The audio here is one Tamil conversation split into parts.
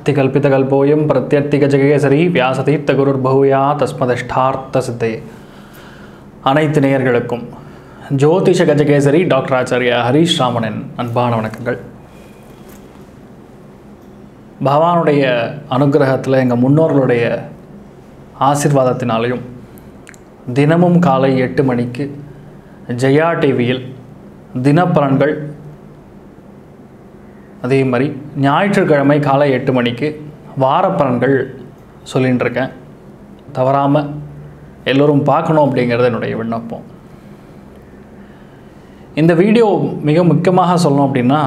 अत्तिकल्पितकल्पोऽयं प्रत्यर्तिगजकेसरी व्यासतीर्थगुरुर्भूया तस्मदष्टार्த்த சித்தையே. அனைத்து நேயர்களுக்கும் ஜோதிஷ கஜகேசரி டாக்டர் ஆச்சாரியா ஹரீஷ் ராமனின் அன்பான வணக்கங்கள். பகவானுடைய அனுகிரகத்தில் எங்கள் முன்னோர்களுடைய ஆசீர்வாதத்தினாலையும் தினமும் காலை 8 மணிக்கு ஜெயா டிவியில் தினப்பலன்கள், அதே மாதிரி ஞாயிற்றுக்கிழமை காலை 8 மணிக்கு வாரப்பலன்கள் சொல்லின்னு இருக்கேன். தவறாமல் எல்லோரும் பார்க்கணும் அப்படிங்கிறது என்னுடைய விண்ணப்பம். இந்த வீடியோ மிக முக்கியமாக சொல்லணும் அப்படின்னா,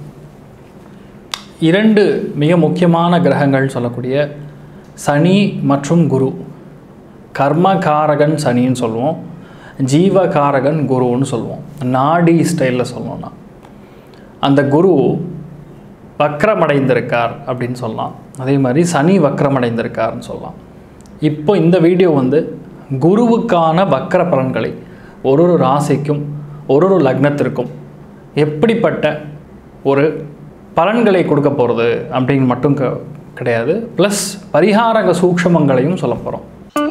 2 மிக முக்கியமான கிரகங்கள் சொல்லக்கூடிய சனி மற்றும் குரு. கர்மகாரகன் சனின்னு சொல்லுவோம், ஜீவகாரகன் குருன்னு சொல்லுவோம். நாடி ஸ்டைலில் சொல்லணும்னா அந்த குரு வக்ரமடைந்திருக்கார் அப்படின்னு சொல்லலாம். அதே மாதிரி சனி வக்ரமடைந்திருக்கார்னு சொல்லலாம். இப்போ இந்த வீடியோ குருவுக்கான வக்ர பலன்களை ஒரு ராசிக்கும் ஒரு லக்னத்திற்கும் எப்படிப்பட்ட ஒரு பலன்களை கொடுக்க போகிறது அப்படின்னு மட்டும் கிடையாது, ப்ளஸ் பரிகாரக சூக்ஷமங்களையும் சொல்ல போகிறோம்.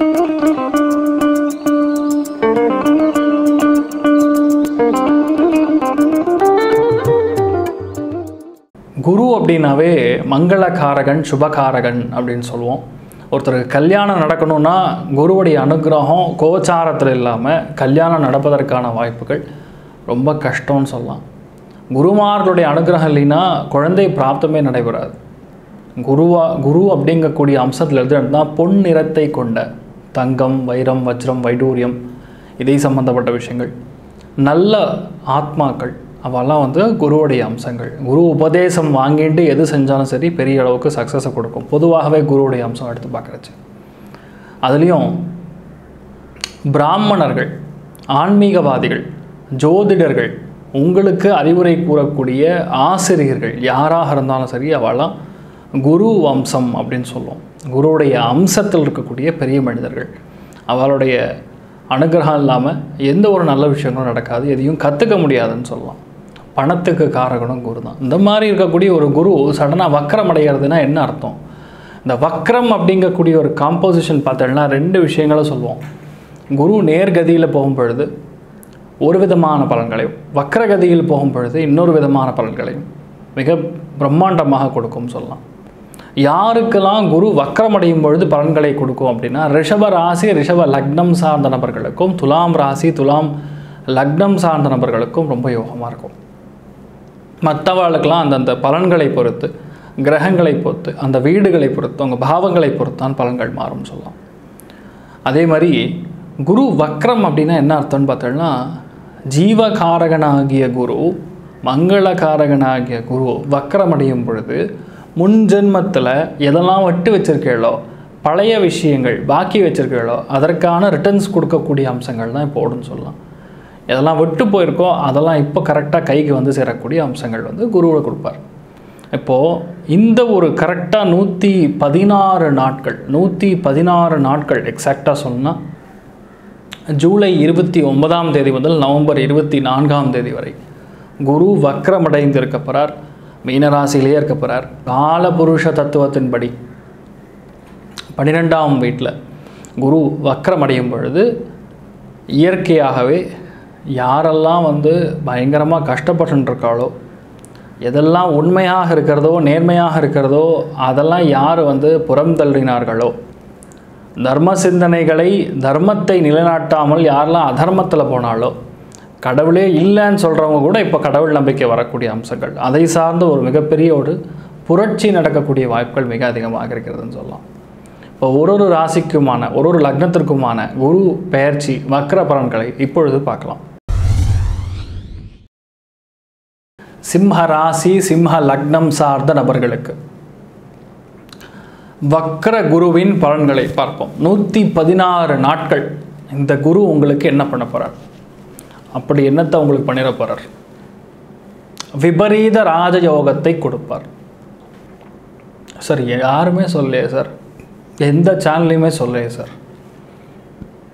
குரு அப்படின்னாவே மங்களகாரகன், சுபகாரகன் அப்படின்னு சொல்லுவோம். ஒருத்தருக்கு கல்யாணம் நடக்கணும்னா குருவுடைய அனுகிரகம் கோச்சாரத்தில் இல்லாமல் கல்யாணம் நடப்பதற்கான வாய்ப்புகள் ரொம்ப கஷ்டம்னு சொல்லலாம். குருமார்களுடைய அனுகிரகம் இல்லைன்னா குழந்தை பிராப்தமே நடைபெறாது. குரு அப்படிங்கக்கூடிய அம்சத்தில் எழுதுனா பொன் நிறத்தை கொண்ட தங்கம், வைரம், வஜ்ரம், வைடூரியம், இதை சம்பந்தப்பட்ட விஷயங்கள், நல்ல ஆத்மாக்கள், அவெல்லாம் குருவுடைய அம்சங்கள். குரு உபதேசம் வாங்கிட்டு எது செஞ்சாலும் சரி பெரிய அளவுக்கு சக்ஸஸை கொடுக்கும். பொதுவாகவே குருவுடைய அம்சம் எடுத்து பார்க்குறச்சு. அதுலேயும் பிராமணர்கள், ஆன்மீகவாதிகள், ஜோதிடர்கள், உங்களுக்கு அறிவுரை கூறக்கூடிய ஆசிரியர்கள் யாராக இருந்தாலும் சரி அவெல்லாம் குரு அம்சம் அப்படின்னு சொல்லுவோம். குருவுடைய அம்சத்தில் இருக்கக்கூடிய பெரிய மனிதர்கள். அவளுடைய அனுகிரகம் இல்லாமல் எந்த ஒரு நல்ல விஷயங்களும் நடக்காது, எதையும் கற்றுக்க முடியாதுன்னு சொல்லலாம். பணத்துக்கு காரகனும் குரு தான். இந்த மாதிரி இருக்கக்கூடிய ஒரு குரு சடனாக வக்ரம் அடைகிறதுனா என்ன அர்த்தம்? இந்த வக்ரம் அப்படிங்கக்கூடிய ஒரு காம்போசிஷன் பார்த்தோம்னா 2 விஷயங்களை சொல்லுவோம். குரு நேர்கதியில் போகும் பொழுது ஒரு விதமான பலன்களையும், வக்ரகதியில் போகும் பொழுது இன்னொரு விதமான பலன்களையும் மிக பிரம்மாண்டமாக கொடுக்கும் சொல்லலாம். யாருக்கெல்லாம் குரு வக்ரமடையும் பொழுது பலன்களை கொடுக்கும் அப்படின்னா, ரிஷப ராசி, ரிஷப லக்னம் சார்ந்த நபர்களுக்கும், துலாம் ராசி, துலாம் லக்னம் சார்ந்த நபர்களுக்கும் ரொம்ப யோகமாக இருக்கும். மற்றவர்களுக்கெல்லாம் அந்தந்த பலன்களை பொறுத்து, கிரகங்களை பொறுத்து, அந்த வீடுகளை பொறுத்து, அவங்க பாவங்களை பொறுத்தான் பலன்கள் மாறும் சொல்லலாம். அதே மாதிரி குரு வக்ரம் அப்படின்னா என்ன அர்த்தம்னு பார்த்தோம்னா, ஜீவகாரகனாகிய குரு, மங்களகாரகனாகிய குரு வக்ரமடையும் பொழுது முன் ஜென்மத்தில் எதெல்லாம் விட்டு வச்சிருக்கீங்களோ, பழைய விஷயங்கள் பாக்கி வச்சிருக்கீங்களோ அதற்கான ரிட்டர்ன்ஸ் கொடுக்கக்கூடிய அம்சங்கள் தான் இப்போ ஓடுன்னு சொல்லலாம். எதெல்லாம் விட்டு போயிருக்கோ அதெல்லாம் இப்போ கரெக்டாக கைக்கு சேரக்கூடிய அம்சங்கள் குருவை கொடுப்பார். இப்போது இந்த ஒரு கரெக்டாக 116 நாட்கள், 116 நாட்கள் எக்ஸாக்டாக சொன்னால் ஜூலை 29ஆம் தேதி முதல் நவம்பர் 24ஆம் தேதி வரை குரு வக்ரமடைந்து இருக்க போகிறார். மீனராசியிலேயே இருக்க போகிறார். காலபுருஷ தத்துவத்தின்படி 12ஆம் வீட்டில் குரு வக்ரமடையும் பொழுது இயற்கையாகவே யாரெல்லாம் பயங்கரமாக கஷ்டப்பட்டுருக்காளோ, எதெல்லாம் உண்மையாக இருக்கிறதோ நேர்மையாக இருக்கிறதோ அதெல்லாம் யார் புறம் தள்ளினார்களோ, தர்ம சிந்தனைகளை, தர்மத்தை நிலைநாட்டாமல் யாரெல்லாம் அதர்மத்தில் போனாலோ, கடவுளே இல்லைன்னு சொல்கிறவங்க கூட இப்போ கடவுள் நம்பிக்கை வரக்கூடிய அம்சங்கள், அதை சார்ந்த ஒரு மிகப்பெரிய ஒரு புரட்சி நடக்கக்கூடிய வாய்ப்புகள் மிக அதிகமாக இருக்கிறதுன்னு சொல்லலாம். இப்போ ஒரு ராசிக்குமான ஒரு லக்னத்திற்குமான குரு பெயர்ச்சி வக்ர பலன்களை இப்பொழுது பார்க்கலாம். சிம்ம ராசி, சிம்ம லக்னம் சார்ந்த நபர்களுக்கு வக்ர குருவின் பலன்களை பார்ப்போம். 116 நாட்கள் இந்த குரு உங்களுக்கு என்ன பண்ண போகிறார்? அப்படி என்னத்தை உங்களுக்கு பண்ணிட போகிறார்? விபரீத ராஜயோகத்தை கொடுப்பார். சார் யாருமே சொல்லலையே சார், எந்த சேனல்லையுமே சொல்லலையே சார்.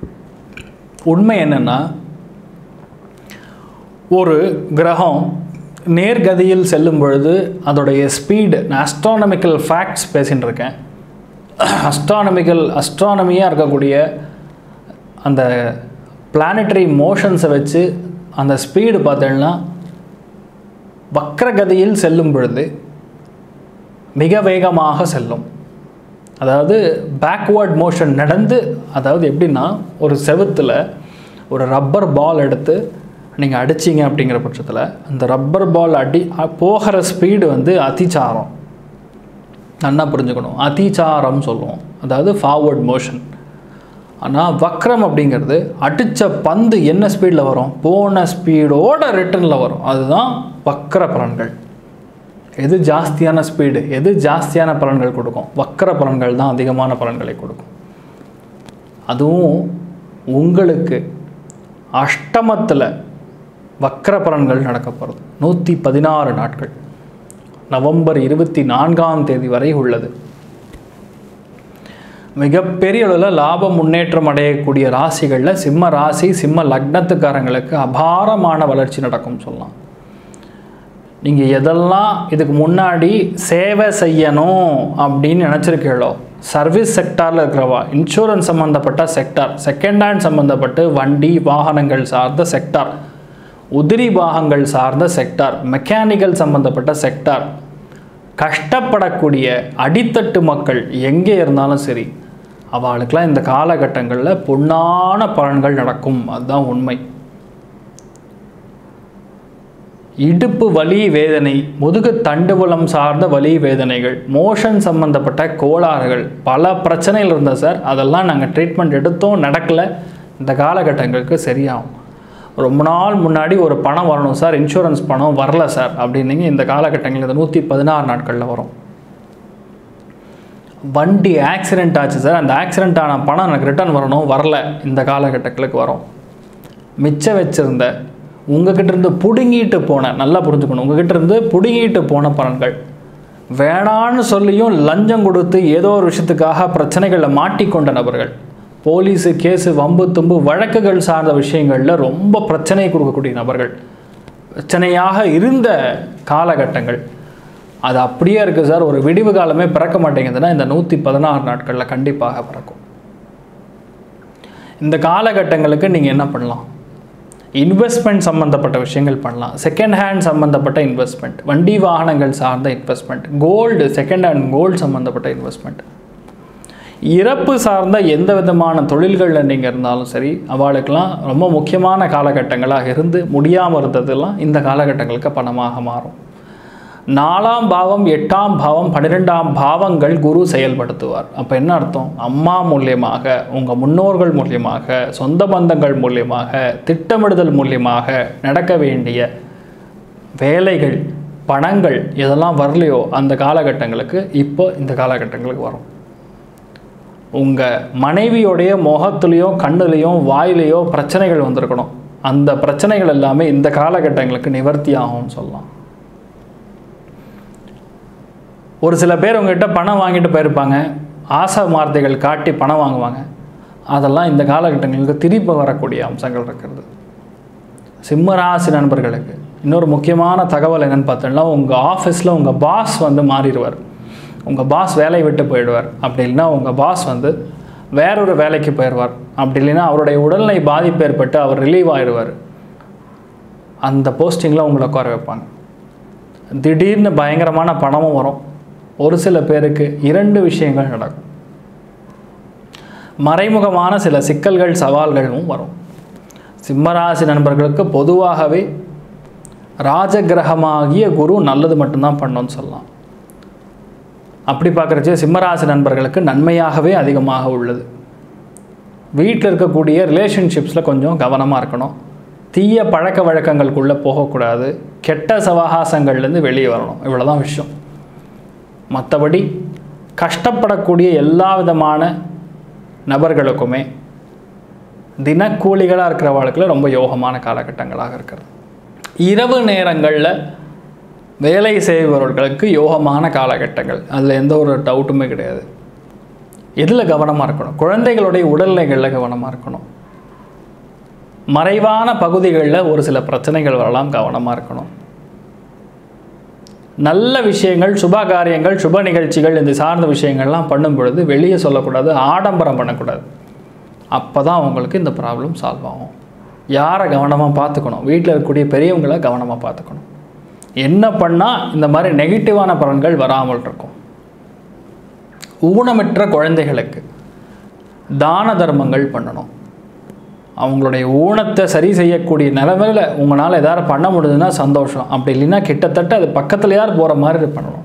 உண்மை என்னென்னா, ஒரு கிரகம் நேர்கதியில் செல்லும் பொழுது அதோடைய ஸ்பீடு, நான் அஸ்ட்ரானமிக்கல் ஃபேக்ட்ஸ் பேசின்னு இருக்கேன். அஸ்ட்ரானமியாக இருக்கக்கூடிய அந்த பிளானட்டரி மோஷன்ஸை வச்சு அந்த ஸ்பீடு பார்த்தீங்கன்னா வக்ரகதியில் செல்லும் பொழுது மிக வேகமாக செல்லும். அதாவது பேக்வேர்ட் மோஷன் நடந்து, அதாவது எப்படின்னா ஒரு செவுத்தில் ஒரு ரப்பர் பால் எடுத்து நீங்கள் அடிச்சிங்க அப்படிங்கிற பட்சத்தில் அந்த ரப்பர் பால் போகிற ஸ்பீடு வந்து அதிசாரம். நல்லா புரிஞ்சுக்கணும், அதிசாரம் சொல்லுவோம், அதாவது ஃபார்வர்ட் மோஷன். ஆனால் வக்ரம் அப்படிங்கிறது அடித்த பந்து என்ன ஸ்பீடில் வரும், போன ஸ்பீடோட ரிட்டர்னில் வரும். அதுதான் வக்ர பலன்கள். எது ஜாஸ்தியான ஸ்பீடு, எது ஜாஸ்தியான பலன்கள் கொடுக்கும்? வக்ர பலன்கள் தான் அதிகமான பலன்களை கொடுக்கும். அதுவும் உங்களுக்கு அஷ்டமத்தில் வக்ர பலன்கள் நடக்க போகிறது 116 நாட்கள், நவம்பர் 24ஆம் தேதி வரை உள்ளது. மிகப்பெரிய அளவில் லாபம் முன்னேற்றம் அடையக்கூடிய ராசிகளில் சிம்ம ராசி, சிம்ம லக்னத்துக்காரங்களுக்கு அபாரமான வளர்ச்சி நடக்கும் சொல்லலாம். நீங்கள் எதெல்லாம் இதுக்கு முன்னாடி சேவை செய்யணும் அப்படின்னு நினச்சிருக்கீங்களோ, சர்வீஸ் செக்டாரில் இருக்கிறவா, இன்சூரன்ஸ் சம்மந்தப்பட்ட செக்டார், செகண்ட் ஹேண்ட் சம்மந்தப்பட்டு வண்டி வாகனங்கள் சார்ந்த செக்டார், உதிரி பாகங்கள் சார்ந்த செக்டார், மெக்கானிக்கல் சம்மந்தப்பட்ட செக்டார், கஷ்டப்படக்கூடிய அடித்தட்டு மக்கள் எங்கே இருந்தாலும் சரி, அவளுக்கெல்லாம் இந்த காலகட்டங்களில் பொன்னான பலன்கள் நடக்கும். அதுதான் உண்மை. இடுப்பு வலி வேதனை, முதுகு தண்டுவலம் சார்ந்த வலி வேதனைகள், மோஷன் சம்மந்தப்பட்ட கோளாறுகள், பல பிரச்சனைகள் இருந்தால் சார் அதெல்லாம் நாங்கள் ட்ரீட்மெண்ட் எடுத்தோம், நடக்கலை, இந்த காலகட்டங்களுக்கு சரியாகும். ரொம்ப நாள் முன்னாடி ஒரு பணம் வரணும் சார், இன்சூரன்ஸ் பணம் வரல சார் அப்படின்னீங்க, இந்த காலகட்டங்களில் இந்த 116 நாட்களில் வரும். வண்டி ஆக்சிடெண்ட் ஆச்சு சார், அந்த ஆக்சிடெண்ட் ஆன பணம் எனக்கு ரிட்டர்ன் வரணும், வரல, இந்த காலகட்டங்களுக்கு வரும். மிச்சம் வச்சுருந்த உங்ககிட்ட இருந்து பிடுங்கிட்டு போன, நல்லா புரிஞ்சுக்கணும், உங்ககிட்ட இருந்து பிடுங்கிட்டு போன பலன்கள், வேணான்னு சொல்லியும் லஞ்சம் கொடுத்து ஏதோ ஒரு விஷயத்துக்காக பிரச்சனைகளில் மாட்டிக்கொண்ட நபர்கள், போலீஸு கேஸு வம்பு தும்பு வழக்குகள் சார்ந்த விஷயங்களில் ரொம்ப பிரச்சனை கொடுக்கக்கூடிய நபர்கள், பிரச்சனையாக இருந்த காலகட்டங்கள் அது அப்படியே இருக்குது சார். ஒரு விடிவு காலமே பிறக்க மாட்டேங்குதுன்னா இந்த 116 நாட்களில் கண்டிப்பாக பிறக்கும். இந்த காலகட்டங்களுக்கு நீங்கள் என்ன பண்ணலாம்? இன்வெஸ்ட்மெண்ட் சம்மந்தப்பட்ட விஷயங்கள் பண்ணலாம். செகண்ட் ஹேண்ட் சம்மந்தப்பட்ட இன்வெஸ்ட்மெண்ட், வண்டி வாகனங்கள் சார்ந்த investment, gold, second hand gold சம்மந்தப்பட்ட இன்வெஸ்ட்மெண்ட், இறப்பு சார்ந்த எந்த விதமான தொழில்களில் நீங்கள் இருந்தாலும் சரி, அவளுக்கெல்லாம் ரொம்ப முக்கியமான காலகட்டங்களாக இருந்து முடியாமல் இருந்ததெல்லாம் இந்த காலகட்டங்களுக்கு பணமாக மாறும். 4ஆம் பாவம், 8ஆம் பாவம், 12ஆம் பாவங்கள் குரு செயல்படுத்துவார். அப்போ என்ன அர்த்தம்? அம்மா மூலியமாக, உங்கள் முன்னோர்கள் மூலியமாக, சொந்த பந்தங்கள் மூலியமாக, திட்டமிடுதல் மூலியமாக நடக்க வேண்டிய வேலைகள், பணங்கள் எதெல்லாம் வரலையோ அந்த காலகட்டங்களுக்கு இப்போ இந்த காலகட்டங்களுக்கு வரும். உங்கள் மனைவியோடைய முகத்துலேயோ கண்ணுலேயோ வாயிலையோ பிரச்சனைகள் வந்திருக்கணும், அந்த பிரச்சனைகள் எல்லாமே இந்த காலகட்டங்களுக்கு நிவர்த்தி ஆகும்னு சொல்லலாம். ஒரு சில பேர் உங்கள்கிட்ட பணம் வாங்கிட்டு போயிருப்பாங்க, ஆசை வார்த்தைகள் காட்டி பணம் வாங்குவாங்க, அதெல்லாம் இந்த காலகட்டங்களுக்கு திருப்பி வரக்கூடிய அம்சங்கள் இருக்கிறது. சிம்மராசி நண்பர்களுக்கு இன்னொரு முக்கியமான தகவல் என்னென்னு பார்த்தோம்னா, உங்கள் ஆஃபீஸில் உங்கள் பாஸ் வந்து மாறிடுவார், உங்கள் பாஸ் வேலையை விட்டு போயிடுவார். அப்படி இல்லைன்னா உங்கள் பாஸ் வந்து வேறொரு வேலைக்கு போயிடுவார். அப்படி இல்லைன்னா அவருடைய உடல்நிலை பாதிப்பு ஏற்பட்டு அவர் ரிலீவ் ஆகிடுவார். அந்த போஸ்டிங்கில் உங்களை உட்கார வைப்பாங்க. திடீர்னு பயங்கரமான பணமும் வரும். ஒரு சில பேருக்கு 2 விஷயங்கள் நடக்கும். மறைமுகமான சில சிக்கல்கள், சவால்களும் வரும். சிம்மராசி நண்பர்களுக்கு பொதுவாகவே ராஜகிரகமாகிய குரு நல்லது மட்டும்தான் பண்ணணும்னு சொல்லலாம். அப்படி பார்க்குறச்சே சிம்மராசி நண்பர்களுக்கு நன்மையாகவே அதிகமாக உள்ளது. வீட்டில் இருக்கக்கூடிய ரிலேஷன்ஷிப்ஸில் கொஞ்சம் கவனமாக இருக்கணும். தீய பழக்க வழக்கங்களுக்குள்ளே போகக்கூடாது. கெட்ட சவகாசங்கள்லேருந்து வெளியே வரணும். இவ்வளோதான் விஷயம். மற்றபடி கஷ்டப்படக்கூடிய எல்லா விதமான நபர்களுக்குமே தினக்கூலிகளாக இருக்கிறவர்களுக்கு ரொம்ப யோகமான காலகட்டங்களாக இருக்கிறது. இரவு நேரங்களில் வேலை செய்பவர்களுக்கு யோகமான காலகட்டங்கள், அதில் எந்த ஒரு டவுட்டுமே கிடையாது. இதில் கவனமாக இருக்கணும். குழந்தைகளுடைய உடல்நிலைகளில் கவனமாக இருக்கணும். மறைவான பகுதிகளில் ஒரு சில பிரச்சனைகள் வரலாம், கவனமாக இருக்கணும். நல்ல விஷயங்கள், சுப காரியங்கள், சுப நிகழ்ச்சிகள் இந்த சார்ந்த விஷயங்கள்லாம் பண்ணும் பொழுது வெளியே சொல்லக்கூடாது, ஆடம்பரம் பண்ணக்கூடாது. அப்போ தான் உங்களுக்கு இந்த ப்ராப்ளம் சால்வ் ஆகும். யாரை கவனமாக பார்த்துக்கணும்? வீட்டில் இருக்கக்கூடிய பெரியவங்களை கவனமாக பார்த்துக்கணும். என்ன பண்ணால் இந்த மாதிரி நெகட்டிவான பலன்கள் வராமல் இருக்கும்? ஊனமற்ற குழந்தைகளுக்கு தான தர்மங்கள் பண்ணணும். அவங்களுடைய ஊனத்தை சரி செய்யக்கூடிய நிலைமையில் உங்களால் எதாவது பண்ண முடியுதுன்னா சந்தோஷம். அப்படி இல்லைன்னா கிட்டத்தட்ட அது பக்கத்தில் யார் போகிற மாதிரி பண்ணணும்.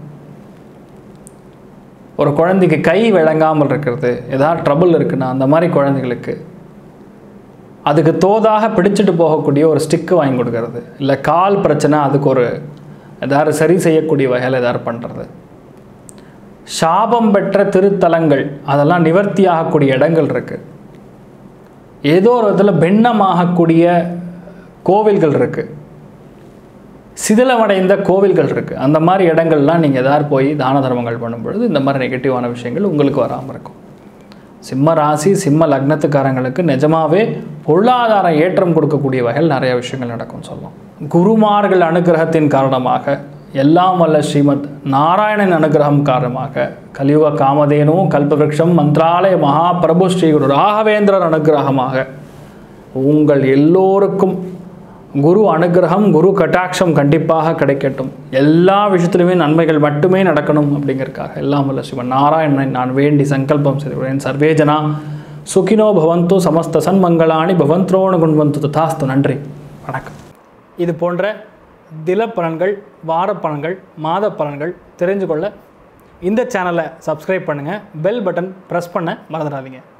ஒரு குழந்தைக்கு கை விளங்காமல் இருக்கிறது, ஏதாவது ட்ரபிள் இருக்குன்னா அந்த மாதிரி குழந்தைகளுக்கு அதுக்கு தோதாக பிடிச்சிட்டு போகக்கூடிய ஒரு ஸ்டிக்கு வாங்கி கொடுக்கறது, இல்லை கால் பிரச்சனை அதுக்கு ஒரு ஏதாவது சரி செய்யக்கூடிய வகையில் ஏதாவது பண்ணுறது. சாபம் பெற்ற திருத்தலங்கள் அதெல்லாம் நிவர்த்தி ஆகக்கூடிய இடங்கள் இருக்குது. ஏதோ ஒரு விதத்தில் பின்னமாகக்கூடிய கோவில்கள் இருக்குது, சிதிலமடைந்த கோவில்கள் இருக்குது. அந்த மாதிரி இடங்கள்லாம் நீங்கள் எதாவது போய் தான தர்மங்கள் பண்ணும்பொழுது இந்த மாதிரி நெகட்டிவான விஷயங்கள் உங்களுக்கு வராமல் இருக்கும். சிம்ம ராசி சிம்ம லக்னத்துக்காரங்களுக்கு நிஜமாகவே பொருளாதார ஏற்றம் கொடுக்கக்கூடிய வகையில் நிறைய விஷயங்கள் நடக்கும்னு சொல்லலாம். குருமார்கள் அனுகிரகத்தின் காரணமாக, எல்லாம் வல்ல ஸ்ரீமத் நாராயணன் அனுகிரகம் காரணமாக, கலியுக காமதேனு கல்பவிருக்ஷம் மந்திராலய மகாபிரபு ஸ்ரீ குரு ராகவேந்திரர் அனுகிரகமாக உங்கள் எல்லோருக்கும் குரு அனுகிரகம், குரு கட்டாட்சம் கண்டிப்பாக கிடைக்கட்டும். எல்லா விஷயத்துலையுமே நன்மைகள் மட்டுமே நடக்கணும் அப்படிங்கிறதுக்காக எல்லாம் வல்ல சிவன் நாராயணனை நான் வேண்டி சங்கல்பம் செய்கிறேன். சர்வேஜனா சுகினோ பவந்து, சமஸ்த சன்மங்களாணி பவந்த்ரோணு குண்வந்து ததாஸ்து. நன்றி, வணக்கம். இது போன்ற தில பலன்கள், வார பலன்கள், மாத பலன்கள் தெரிஞ்சு கொள்ள இந்த சேனலை சப்ஸ்கிரைப் பண்ணுங்கள். பெல் பட்டன் ப்ரெஸ் பண்ண மறந்துடாதீங்க.